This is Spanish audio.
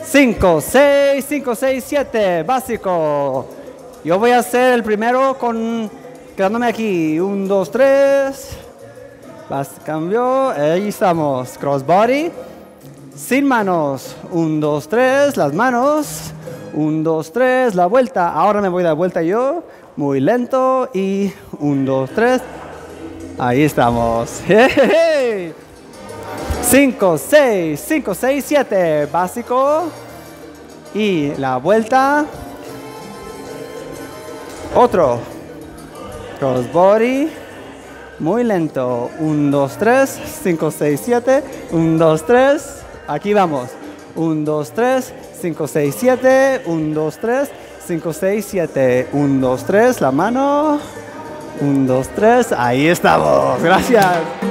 5, 6, 5, 6, 7. Básico. Yo voy a hacer el primero quedándome aquí. 1, 2, 3. Cambio. Ahí estamos. Crossbody. Sin manos. 1, 2, 3. Las manos. 1, 2, 3. La vuelta. Ahora me voy de vuelta yo. Muy lento. Y 1, 2, 3. Ahí estamos. 5, 6, 5, 6, 7. Básico. Y la vuelta. Otro. Crossbody. Muy lento. 1, 2, 3. 5, 6, 7. 1, 2, 3. Aquí vamos. 1, 2, 3. 5, 6, 7. 1, 2, 3. 5, 6, 7. 1, 2, 3. La mano. 1, 2, 3. Ahí estamos. Gracias.